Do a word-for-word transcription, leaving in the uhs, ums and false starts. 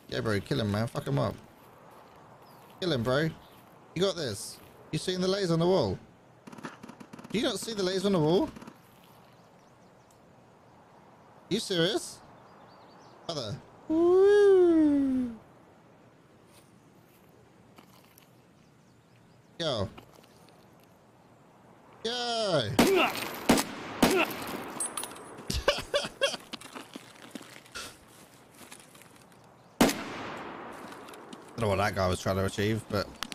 Yeah, bro, kill him, man. Fuck him up. Kill him, bro. You got this. You seeing the laser on the wall? Do you not see the laser on the wall? You serious? Mother. Woo. Yo. Yo. I don't know what that guy was trying to achieve, but